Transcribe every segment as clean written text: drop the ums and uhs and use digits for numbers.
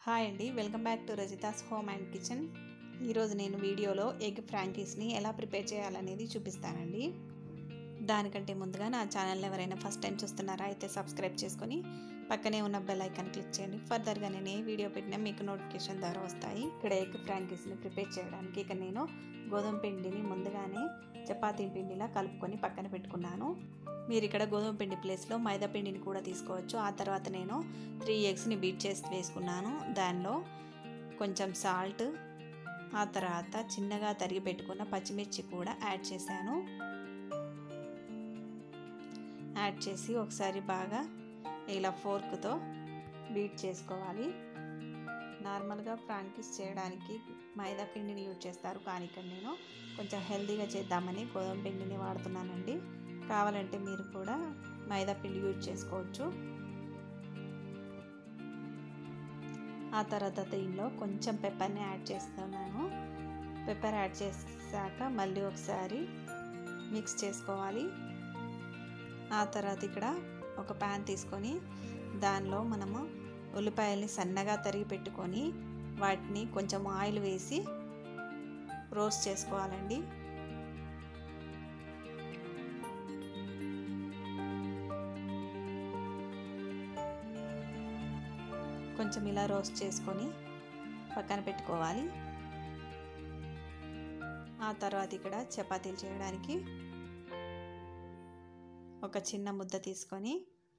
Hi అండి, welcome back to Rajitha's home and kitchen. ఈరోజు నేను వీడియోలో ఎగ్ ఫ్రాంకీస్ని ఎలా ప్రిపేర్ చేయాలనేది చూపిస్తానండి. దానికంటే ముందుగా నా ఛానల్ని ఎవరైనా ఫస్ట్ టైం చూస్తున్నారా అయితే సబ్స్క్రైబ్ చేసుకొని పక్కనే ఉన్న బెల్ ఐకాన్ క్లిక్ చేయండి. ఫర్దర్గా నేను ఏ వీడియో పెట్టినా మీకు నోటిఫికేషన్ ద్వారా వస్తాయి. ఇక్కడ ఎగ్ ఫ్రాంకీస్ని ప్రిపేర్ చేయడానికి ఇక్కడ నేను గోధుమ పిండిని ముందుగానే చపాతీ పిండిలా కలుపుకొని పక్కన పెట్టుకున్నాను. మీరు ఇక్కడ గోధుమ పిండి ప్లేస్లో మైదా పిండిని కూడా తీసుకోవచ్చు. ఆ తర్వాత నేను 3 ఎగ్స్ని బీట్ చేసి వేసుకున్నాను. దానిలో కొంచెం సాల్ట్, ఆ తర్వాత చిన్నగా తరిగి పెట్టుకున్న పచ్చిమిర్చి కూడా యాడ్ చేశాను. యాడ్ చేసి ఒకసారి బాగా ఇలా ఫోర్క్తో బీట్ చేసుకోవాలి. నార్మల్గా ఫ్రాంకీస్ చేయడానికి మైదా పిండిని యూజ్ చేస్తారు, కానీ ఇక్కడ నేను కొంచెం హెల్తీగా చేద్దామని గోధుమ పిండిని వాడుతున్నానండి. కావాలంటే మీరు కూడా మైదా పిండి యూజ్ చేసుకోవచ్చు. ఆ తర్వాత దీనిలో కొంచెం పెప్పర్ని యాడ్ చేస్తున్నాను. పెప్పర్ యాడ్ చేశాక మళ్ళీ ఒకసారి మిక్స్ చేసుకోవాలి. ఆ తర్వాత ఇక్కడ ఒక ప్యాన్ తీసుకొని దానిలో మనము ఉల్లిపాయల్ని సన్నగా తరిగి పెట్టుకొని వాటిని కొంచెం ఆయిల్ వేసి రోస్ట్ చేసుకోవాలండి. కొంచెం ఇలా రోస్ట్ చేసుకొని పక్కన పెట్టుకోవాలి. ఆ తర్వాత ఇక్కడ చపాతీలు చేయడానికి ఒక చిన్న ముద్ద తీసుకొని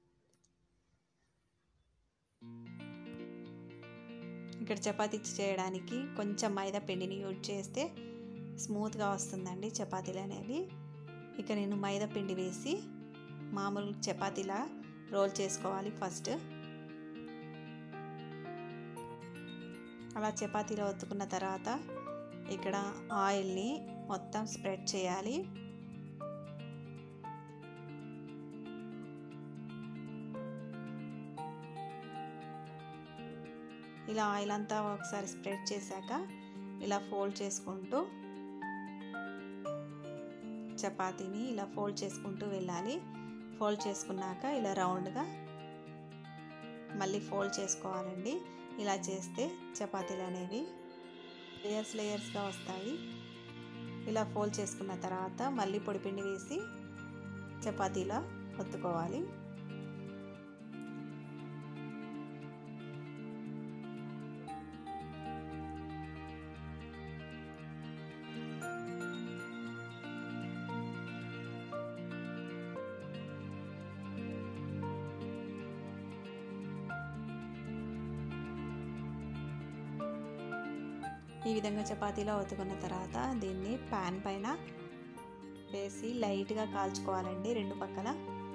ఇక్కడ చపాతీ చేయడానికి కొంచెం మైదా పిండిని యూజ్ చేస్తే స్మూత్గా వస్తుందండి చపాతీలు అనేవి. ఇక నేను మైదా పిండి వేసి మామూలు చపాతీలా రోల్ చేసుకోవాలి. ఫస్ట్ అలా చపాతీలో ఒత్తుకున్న తర్వాత ఇక్కడ ఆయిల్ని మొత్తం స్ప్రెడ్ చేయాలి. ఇలా ఆయిల్ అంతా ఒకసారి స్ప్రెడ్ చేశాక ఇలా ఫోల్డ్ చేసుకుంటూ చపాతీని ఇలా ఫోల్డ్ చేసుకుంటూ వెళ్ళాలి. ఫోల్డ్ చేసుకున్నాక ఇలా రౌండ్గా మళ్ళీ ఫోల్డ్ చేసుకోవాలండి. ఇలా చేస్తే చపాతీలు అనేవి లేయర్స్గా వస్తాయి. ఇలా ఫోల్డ్ చేసుకున్న తర్వాత మళ్ళీ పొడిపిండి వేసి చపాతీలా ఒత్తుకోవాలి. ఈ విధంగా చపాతీలో ఒత్తుకున్న తర్వాత దీన్ని ప్యాన్ పైన వేసి లైట్గా కాల్చుకోవాలండి రెండు పక్కల.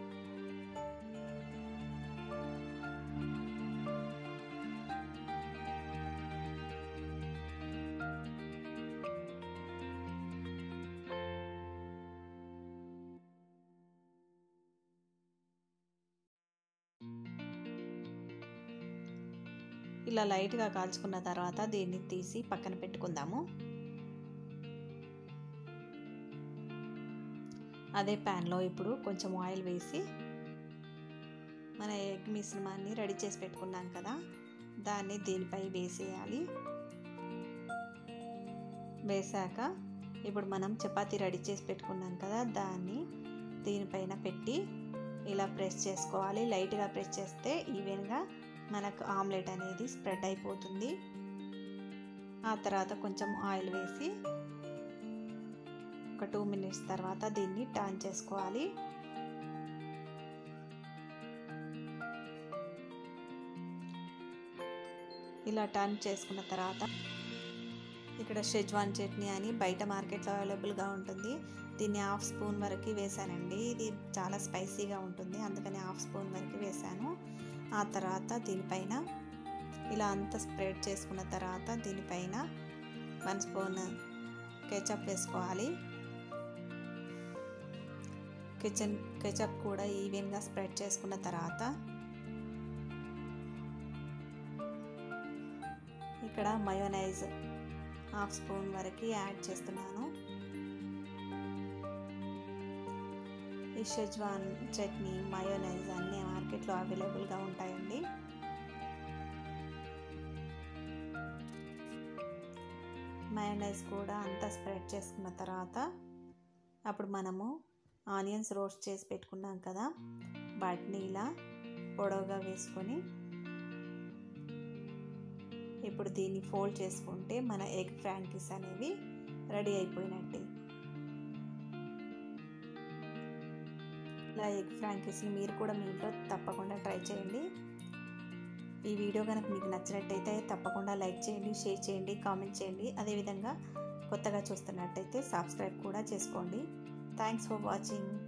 ఇలా లైట్గా కాల్చుకున్న తర్వాత దీన్ని తీసి పక్కన పెట్టుకుందాము. అదే ప్యాన్లో ఇప్పుడు కొంచెం ఆయిల్ వేసి మన ఎగ్ మిశ్రమాన్ని రెడీ చేసి పెట్టుకున్నాం కదా, దాన్ని దీనిపై వేసేయాలి. వేసాక ఇప్పుడు మనం చపాతీ రెడీ చేసి పెట్టుకున్నాం కదా, దాన్ని దీనిపైన పెట్టి ఇలా ప్రెస్ చేసుకోవాలి. లైట్గా ప్రెస్ చేస్తే ఈవెన్గా మనకు ఆమ్లెట్ అనేది స్ప్రెడ్ అయిపోతుంది. ఆ తర్వాత కొంచెం ఆయిల్ వేసి ఒక 2 మినిట్స్ తర్వాత దీన్ని టర్న్ చేసుకోవాలి. ఇలా టర్న్ చేసుకున్న తర్వాత ఇక్కడ షెజ్వాన్ చట్నీ అని బయట మార్కెట్లో అవైలబుల్గా ఉంటుంది. దీన్ని 1/2 స్పూన్ వరకు వేసానండి. ఇది చాలా స్పైసీగా ఉంటుంది, అందుకని 1/2 స్పూన్ వరకు వేసాను. ఆ తర్వాత దీనిపైన ఇలా అంతా స్ప్రెడ్ చేసుకున్న తర్వాత దీనిపైన 1 స్పూన్ కెచప్ వేసుకోవాలి. కెచప్ కూడా ఈవెన్గా స్ప్రెడ్ చేసుకున్న తర్వాత ఇక్కడ మయోనైజ్ 1/2 స్పూన్ వరకు యాడ్ చేస్తున్నాను. ఈ షెజ్వాన్ చట్నీ, మయోనైజ్ అన్నీ మార్కెట్లో అవైలబుల్గా ఉంటాయండి. మయోనైస్ కూడా అంతా స్ప్రెడ్ చేసుకున్న తర్వాత అప్పుడు మనము ఆనియన్స్ రోస్ట్ చేసి పెట్టుకున్నాం కదా, వాటిని ఇలా పొడవుగా వేసుకొని ఇప్పుడు దీన్ని ఫోల్డ్ చేసుకుంటే మన ఎగ్ ఫ్రాంకీస్ అనేవి రెడీ అయిపోయినట్టే. ఇలా ఎగ్ ఫ్రాంకీస్ని మీరు కూడా మీ ఇంట్లో తప్పకుండా ట్రై చేయండి. ఈ వీడియో కనుక మీకు నచ్చినట్టయితే తప్పకుండా లైక్ చేయండి, షేర్ చేయండి, కామెంట్ చేయండి. అదేవిధంగా కొత్తగా చూస్తున్నట్టయితే సబ్స్క్రైబ్ కూడా చేసుకోండి. Thanks for watching.